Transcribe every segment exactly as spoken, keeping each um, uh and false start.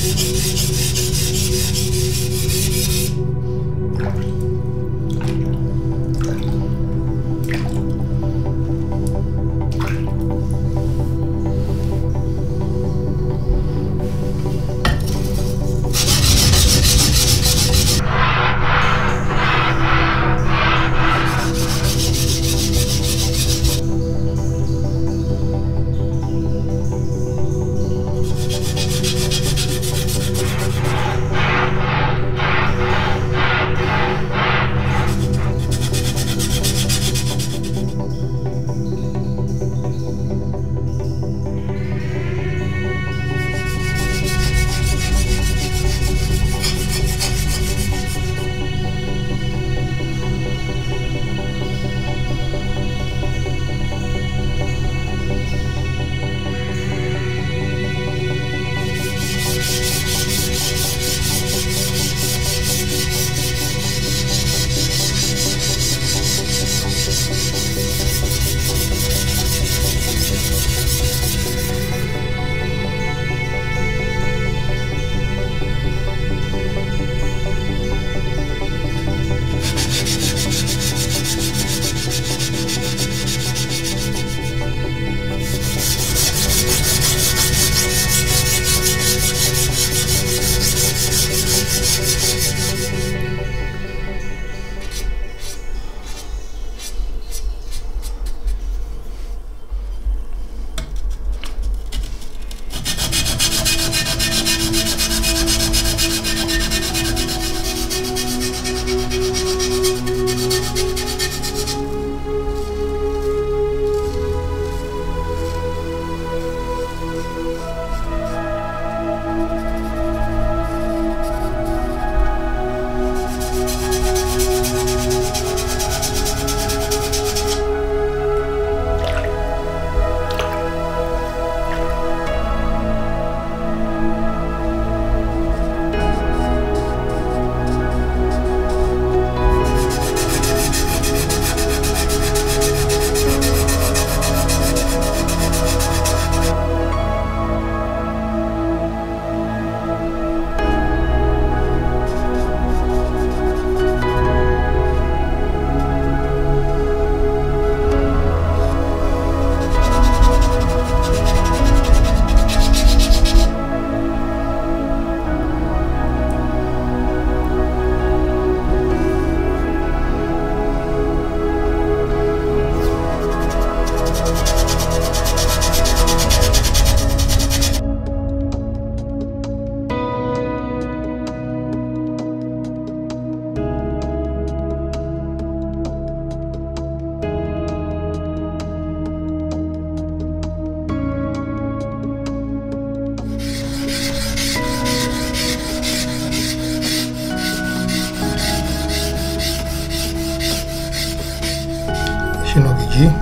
Shinogi.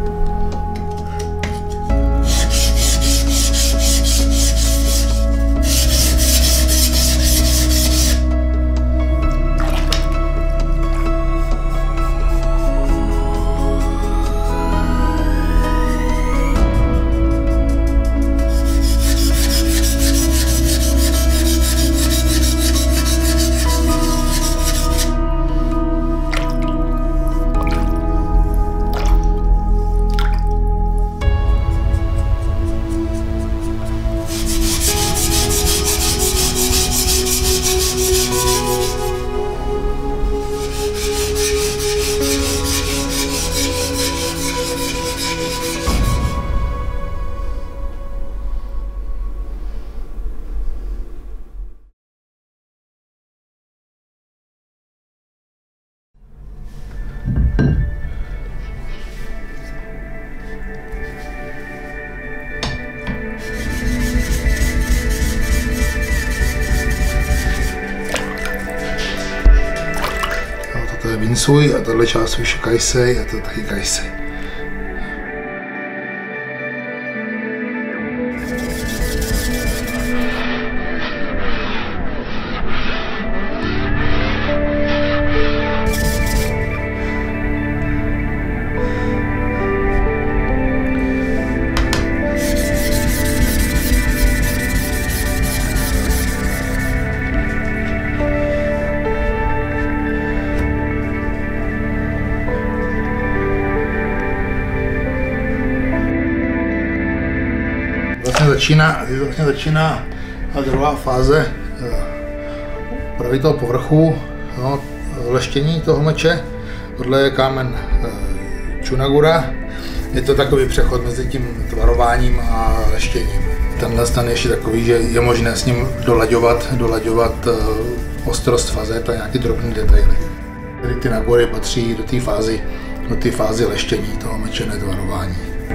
Vinsui a tohle část už je kajsej a to taky kajsej. začíná, teď vlastně začíná druhá fáze pravý toho povrchu, no, leštění toho meče. Tohle je kámen Chunagura. Je to takový přechod mezi tím tvarováním a leštěním. Tenhle stan je ještě takový, že je možné s ním dolaďovat, dolaďovat ostrost fazet a nějaký drobný detaily. Tady ty nagory patří do té fázy, do té fázy leštění toho meče, netvarování.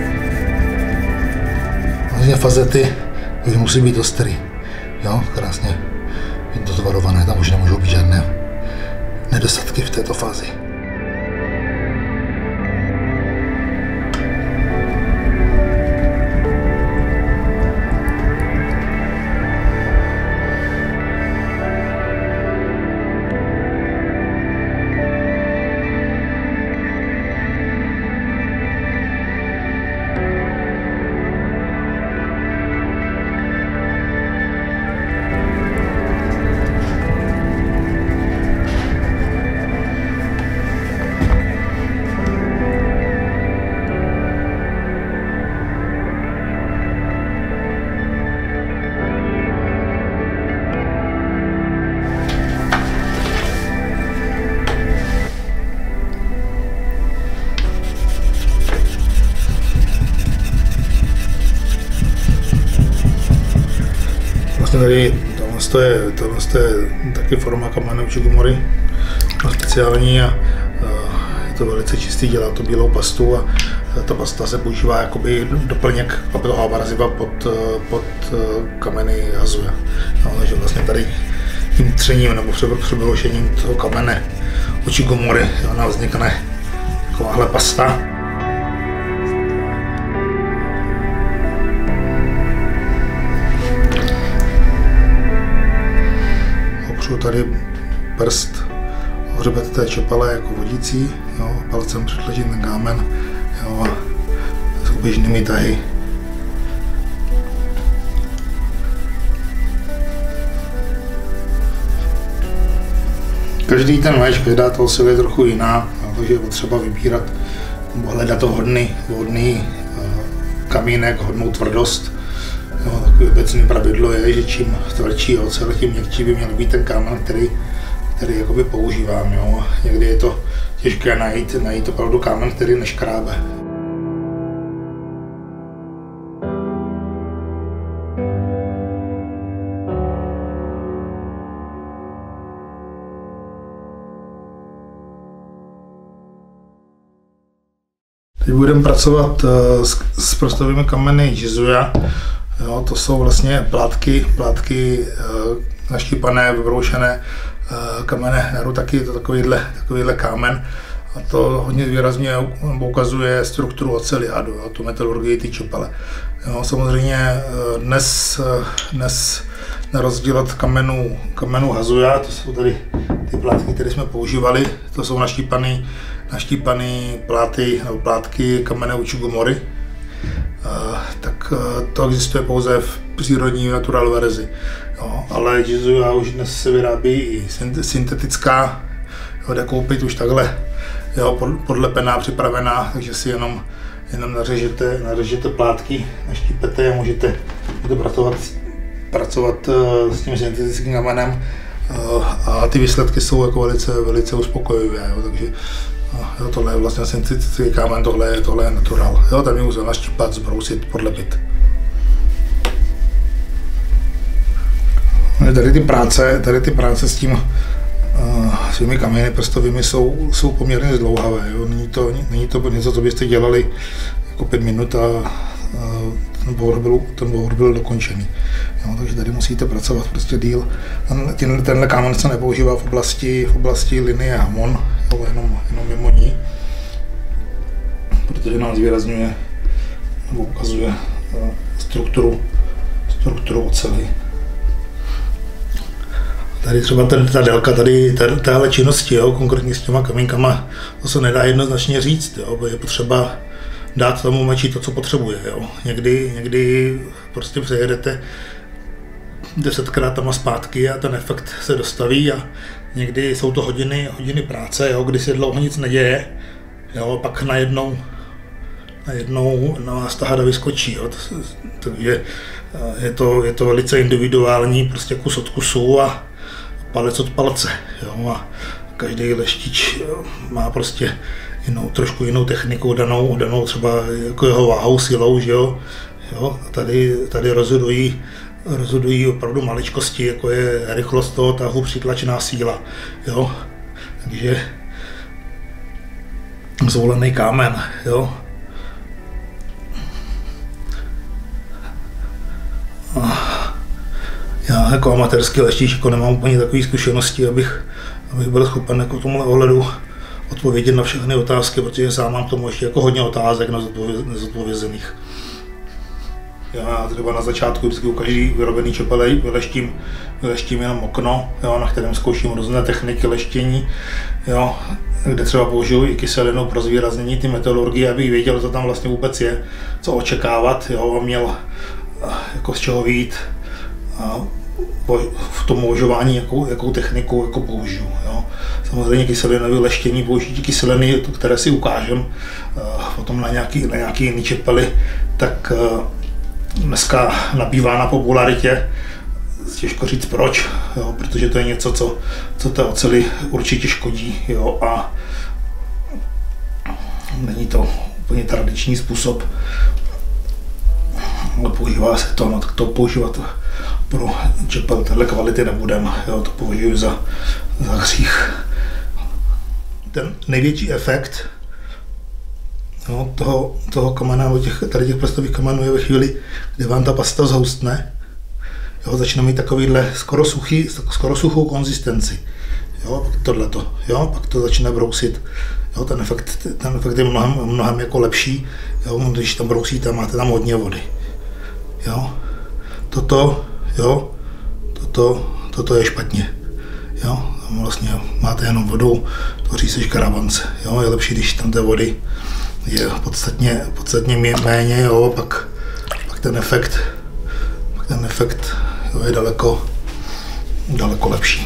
Vlastně fazety už musí být ostrý, jo, krásně dotvarované, tam už nemůžou být žádné nedostatky v této fázi. Tady tohle je, tohle je taky forma kamene Uchigumory, speciální a je to velice čistý, dělá to bílou pastu a ta pasta se používá jakoby doplněk toho abraziva pod, pod kameny Hazuya. No, takže vlastně tady tím třením nebo přebylošením toho kamene Uchigumory ona vznikne takováhle pasta. Tady prst hřbet té čepele jako vodící, jo, palcem přitlačit ten kámen, jo, a s běžnými tahy. Každý ten meč, každá toho sil je trochu jiná, jo, takže je potřeba vybírat, hledat to hodný, hodný kamínek, hodnou tvrdost. No, takové obecné pravidlo je, že čím tvrdší ocel, tím měkčí by měl být ten kámen, který, který jakoby používám. Jo. Někdy je to těžké najít, najít opravdu kámen, který neškrábe. Teď budeme pracovat s, s prostovými kameny Hazuya. Jo, to jsou vlastně plátky, plátky e, naštípané, vybroušené e, kamene Naru, taky je to takovýhle, takovýhle kámen. A to hodně výrazně ukazuje strukturu oceliádu, jo, tu metalurgii té čepele. Jo, samozřejmě dnes, dnes na rozdíl od kamenů, kamenů Hazuya, to jsou tady ty plátky, které jsme používali, to jsou naštípané naštípané pláty nebo plátky kamene Uchigumory. Uh, tak uh, to existuje pouze v přírodní natural verzi. Jo, ale Hazuya už dnes se vyrábí i syntetická, jo, jde koupit už takhle, jo, podlepená, připravená, takže si jenom, jenom nařežete, nařežete plátky, naštípete a můžete, můžete pracovat, pracovat uh, s tím syntetickým kamenem uh, a ty výsledky jsou jako velice, velice uspokojivé. Jo, takže Jo, tohle je vlastně syntetický kámen, tohle je, tohle je natural. Jo, tam je můžeme naštípat, zbrousit, podlepit. Tady ty práce, tady ty práce s tím uh, svými kameny prstovými jsou, jsou poměrně zdlouhavé. Jo. Není to, není to něco, co byste dělali jako pět minut a uh, ten bouhr byl, ten bouhr byl dokončený. Jo, takže tady musíte pracovat prostě díl. Ten, tenhle kámen se nepoužívá v oblasti, v oblasti linie Hamon, jo, jenom, jenom mimo ní, protože nám zvýrazňuje nebo ukazuje uh, strukturu, strukturu oceli. Tady třeba ten, ta délka tady, téhle činnosti, jo, konkrétně s těma kamínkama, to se nedá jednoznačně říct, jo, je potřeba dát tomu meči to, co potřebuje. Jo. Někdy, někdy prostě přejedete desetkrát tam a zpátky a ten efekt se dostaví a někdy jsou to hodiny, hodiny práce, jo, kdy se dlouho nic neděje, jo, pak najednou, najednou na vás ta hada vyskočí. Jo. Takže Je to, je to velice individuální, prostě kus od kusu a palec od palce. Jo? A každý leštič má prostě jinou, trošku jinou techniku, danou, danou třeba jako jeho váhou, silou, že jo. Jo? A tady, tady rozhodují, rozhodují opravdu maličkosti, jako je rychlost toho tahu, přitlačená síla. Jo? Takže zvolený kámen. Jo? Já jako amatérský leštič jako nemám úplně takové zkušenosti, abych, abych byl schopen jako tomuhle ohledu odpovědět na všechny otázky, protože sám mám k tomu ještě jako hodně otázek nezodpovězených. Já třeba na začátku vždycky u každý vyrobený čepele vyleštím, vyleštím jenom okno, jo, na kterém zkouším různé techniky leštění, jo, kde třeba použiju i kyselinu pro zvýraznění ty metalurgie, abych věděl, co tam vlastně vůbec je, co očekávat, jo, a měl jako z čeho vyjít a v tom uvažování, jakou, jakou techniku jako použiju. Jo. Samozřejmě kyselinové leštění, použití kyseliny, které si ukážem potom na nějaký, na nějaký jiný čepely, tak dneska nabývá na popularitě. Těžko říct proč, jo, protože to je něco, co, co té oceli určitě škodí, jo, a není to úplně tradiční způsob. Používá se to, no, tak to používat pro čepel téhle kvality nebudeme, jo, to považuji za, za hřích. Ten největší efekt, jo, toho, toho kamene, těch, tady těch plastových kamenů je ve chvíli, kdy vám ta pasta zhoustne, jo, začne mít takovýhle skoro, suchý, skoro suchou konzistenci. Jo, tohleto, jo, pak to začne brousit. Jo, ten efekt, ten efekt je mnohem, mnohem jako lepší, jo, když tam brousíte, máte tam hodně vody. Jo, toto, jo, toto, toto je špatně. Jo, tam vlastně máte jenom vodu, tvoří se škarabance. Jo, je lepší, když tam té vody je podstatně, podstatně méně, jo, pak, pak ten efekt, pak ten efekt jo, je daleko, daleko lepší.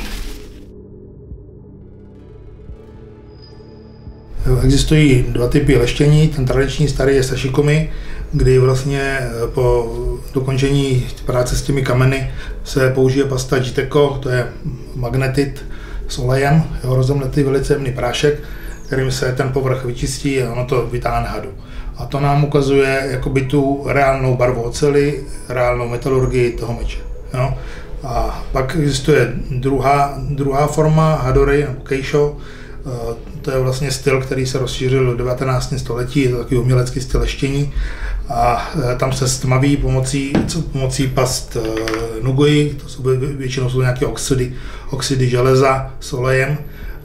Existují dva typy leštění, ten tradiční starý je sashikomi, kdy vlastně po dokončení práce s těmi kameny se použije pasta Jiteko, to je magnetit s olejem, jo, rozemletý velice jemný prášek, kterým se ten povrch vyčistí a ono to vytáhne hadu. A to nám ukazuje jakoby tu reálnou barvu oceli, reálnou metalurgii toho meče. Jo. A pak existuje druhá, druhá forma hadory nebo keisho. To je vlastně styl, který se rozšířil v devatenáctém století, je to takový umělecký styl leštění. A tam se stmaví pomocí, pomocí past nugoji, to jsou, většinou jsou nějaké oxidy, oxidy železa s olejem.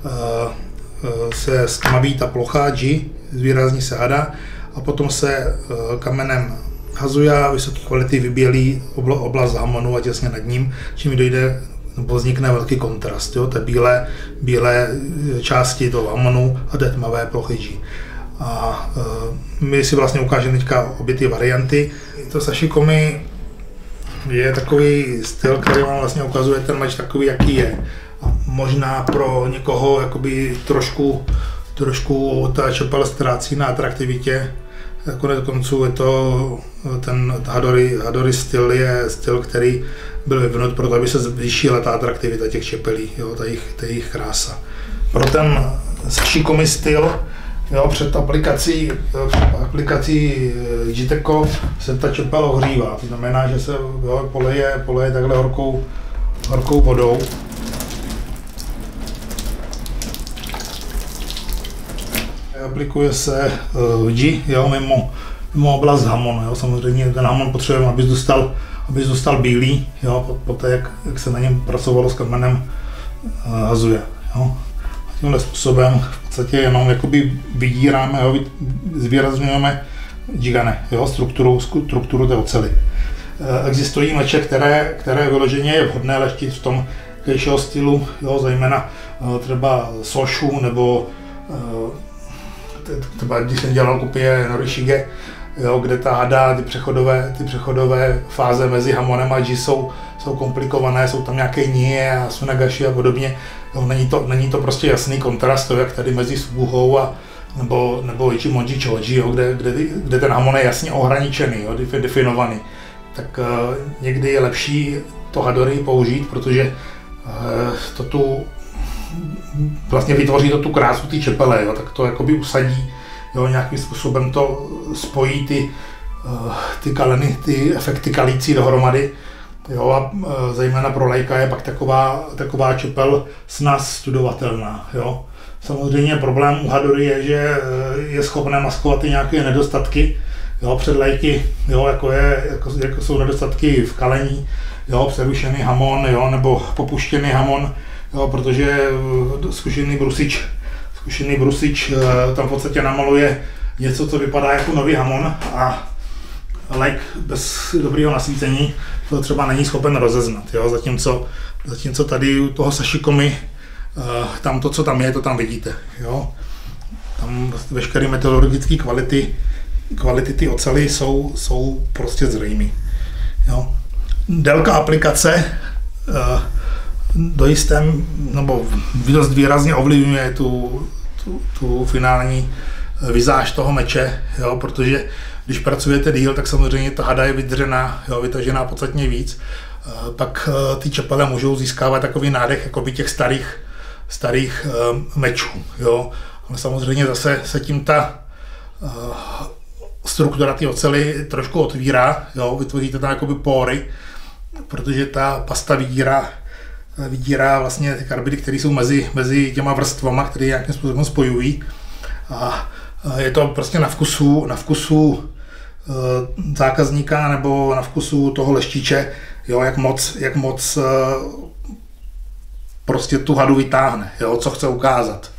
Se stmaví ta plocha, G, zvýrazní se hada a potom se kamenem hazuja vysoké kvality vybělí oblast hamonu a těsně nad ním, čím dojde nebo vznikne velký kontrast, jo, té bílé, bílé části toho hamonu a té tmavé plochy G. A e, my si vlastně ukážeme teďka obě ty varianty. To sashikomi je takový styl, který vám vlastně ukazuje ten meč takový, jaký je. A možná pro někoho jakoby trošku, trošku ta čepel ztrácí na atraktivitě. Konec konců je to, ten hadory, hadory styl je styl, který byl vyvinut proto, aby se zvýšila ta atraktivita těch čepelí, jo, ta jejich, ta jejich krása. Pro ten sashikomi styl, jo, před aplikací, před aplikací Jiteko se ta čepel ohřívá, to znamená, že se jo, poleje, poleje takhle horkou, horkou vodou. Aplikuje se uh, G, jo, mimo, mimo oblast hamonu. Jo. Samozřejmě ten hamon potřebujeme, aby zůstal, aby zůstal bílý, jo, poté jak, jak se na něm pracovalo s kamenem uh, hazuje. Jo. A tímhle způsobem v podstatě jenom jakoby vydíráme, jo, zvýrazňujeme gigane, jo, strukturu, strukturu té oceli. Uh, existují meče, které, které vyloženě je vhodné leštit v tom keisho stylu, jo, zejména uh, třeba soshu nebo uh, třeba když jsem dělal kopie Norishige, jo, kde ta hada, ty přechodové, ty přechodové fáze mezi hamonem a G jsou, jsou komplikované, jsou tam nějaké nie a sunagashi a podobně. Jo, není, to, není to prostě jasný kontrast, to, jak tady mezi subuhou a nebo, nebo ichimoji choji, jo, kde, kde, kde ten hamon je jasně ohraničený, jo, definovaný. tak někdy je lepší to hadory použít, protože to tu vlastně vytvoří to tu krásu té čepele, jo, tak to jakoby usadí, jo, nějakým způsobem to spojí ty, ty kaleny, ty efekty kalící dohromady. Jo, a zejména pro laika je pak taková, taková čepel snaz studovatelná. Jo. Samozřejmě problém u hadory je, že je schopné maskovat i nějaké nedostatky. Jo, před lajky, jo, jako, je, jako, jako jsou nedostatky v kalení, jo, přerušený hamon, jo, nebo popuštěný hamon, jo, protože zkušený brusič, zkušený brusič tam v podstatě namaluje něco, co vypadá jako nový hamon a like bez dobrého nasvícení to třeba není schopen rozeznat, jo, zatímco, zatímco tady u toho sashikomi tam to, co tam je, to tam vidíte, jo. Tam veškeré meteorologické kvality, kvality ty ocely jsou, jsou prostě zřejmé. Jo. Délka aplikace do jistém, nebo dost výrazně ovlivňuje tu, tu, tu finální vizáž toho meče, jo, protože když pracujete díl, tak samozřejmě ta hada je vydřená, jo, vytažená podstatně víc. Pak ty čepele můžou získávat takový nádech jako by těch starých, starých mečů. Jo. Ale samozřejmě zase se tím ta struktura té ocely trošku otvírá, jo, vytvoříte tam jakoby pory, protože ta pasta vydírá, vydírá vlastně ty karbidy, které jsou mezi, mezi těma vrstvama, které nějakým způsobem spojují. A je to prostě na vkusu, na vkusu zákazníka nebo na vkusu toho leštíče, jo, jak moc, jak moc prostě tu hadu vytáhne, jo, co chce ukázat.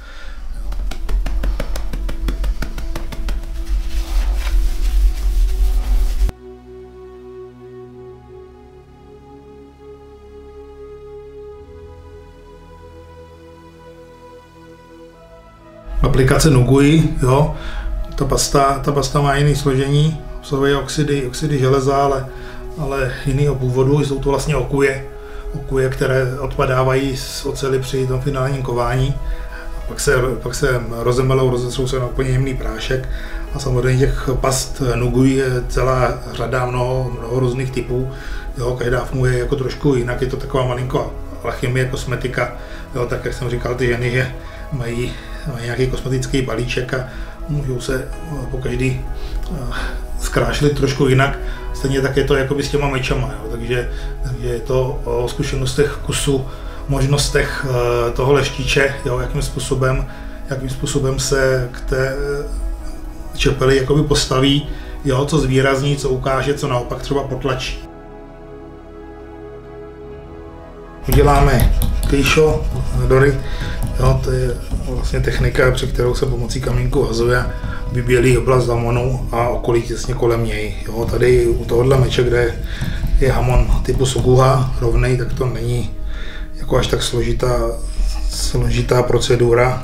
Aplikace Nugui, jo, ta pasta, ta pasta má jiné složení, obsahuje oxidy, oxidy železa, ale, ale jiného původu, jsou to vlastně okuje, okuje, které odpadávají z oceli při tom finálním kování. A pak se, pak se rozemelou, rozetřou se na úplně jemný prášek a samozřejmě těch past Nugui je celá řada, mnoho, mnoho různých typů, jo, každá funguje jako trošku jinak, je to taková malinko alchymie, kosmetika, jo, tak jak jsem říkal, ty ženy, že mají nějaký kosmetický balíček a můžou se po každý zkrášlit trošku jinak. Stejně tak je to jakoby s těma mečama, jo. Takže, takže je to o zkušenostech kusu, možnostech toho leštíče, jo, jakým způsobem, jakým způsobem se k té čepeli jakoby postaví, jo, co zvýrazní, co ukáže, co naopak třeba potlačí. Uděláme kejšo, hadory, jo, to je vlastně technika, při kterou se pomocí kamínku hazuje, vybělí oblast hamonu a okolí těsně kolem něj. Jo, tady u tohohle meče, kde je hamon typu Soguha rovnej, tak to není jako až tak složitá, složitá procedura.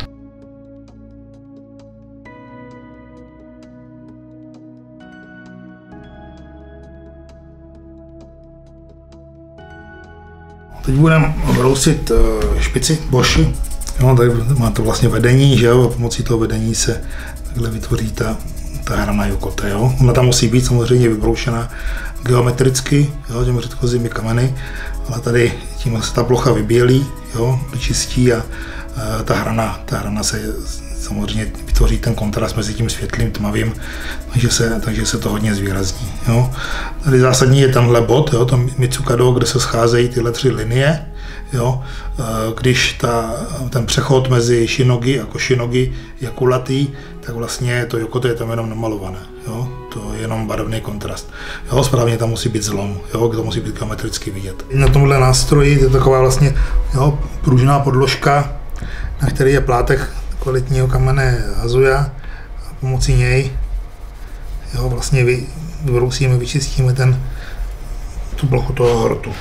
Teď budeme brousit špici, boši. Jo, tady má to vlastně vedení, že jo, a pomocí toho vedení se takhle vytvoří ta, ta hrana jokote, jo. Ona tam musí být samozřejmě vybroušena geometricky, jo, těmi předchozími kameny, ale tady tím se ta plocha vybělí, jo, vyčistí a, a ta hrana, ta hrana se samozřejmě vytvoří ten kontrast mezi tím světlým, tmavým, takže se, takže se to hodně zvýrazní. Jo. Tady zásadní je tenhle bod, jo, to Mitsukado, kde se scházejí tyhle tři linie. Jo. Když ta, ten přechod mezi shinogi a koshinogi je kulatý, tak vlastně to jokote je tam jenom namalované. Jo. To je jenom barevný kontrast. Jo. Správně tam musí být zlom, jo, to musí být geometricky vidět. Na tomhle nástroji je taková vlastně, jo, pružná podložka, na který je plátek kvalitního kamene hazuja a pomocí něj, jo, vlastně vy, vybrousíme, vyčistíme ten, tu plochu toho hrotu.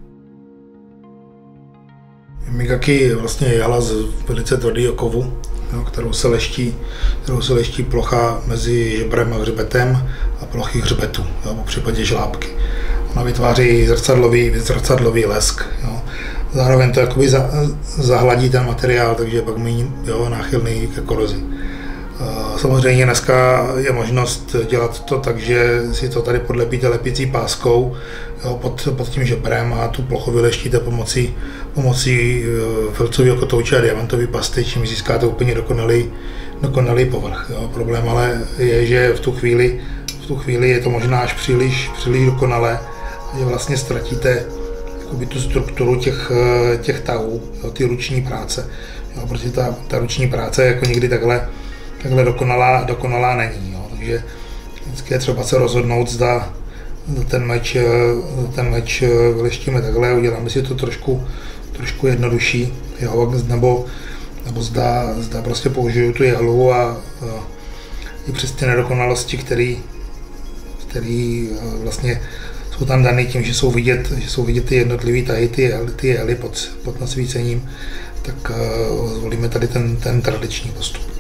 Migaki je vlastně jala z velice tvrdého kovu, jo, kterou, se leští, kterou se leští plocha mezi žebrem a hřbetem a plochy hřbetu, jo, po případě žlábky. Ona vytváří zrcadlový, zrcadlový lesk. Jo. Zároveň to jakoby za, zahladí ten materiál, takže je pak méně náchylný ke korozi. Samozřejmě dneska je možnost dělat to tak, že si to tady podlepíte lepicí páskou, jo, pod, pod tím žebrem a tu plochu vyleštíte pomocí, pomocí filcového kotouče a diamantové pasty, čím získáte úplně dokonalý, dokonalý povrch. Jo. Problém ale je, že v tu chvíli, v tu chvíli je to možná až příliš, příliš dokonalé, že vlastně ztratíte jakoby tu strukturu těch, těch tahů, jo, ty ruční práce. Jo, protože ta, ta ruční práce jako někdy takhle takhle dokonalá, dokonalá není. Jo. Takže vždycky je třeba se rozhodnout, zda ten meč, ten meč vyleštíme takhle, uděláme si to trošku, trošku jednodušší, jo, nebo, nebo zda, zda prostě použiju tu jehlu a, a i přes ty nedokonalosti, který, který vlastně jsou tam daný tím, že jsou vidět, že jsou vidět ty jednotlivý tahy, ty jehly, ty jehly pod, pod nasvícením, tak uh, zvolíme tady ten, ten tradiční postup.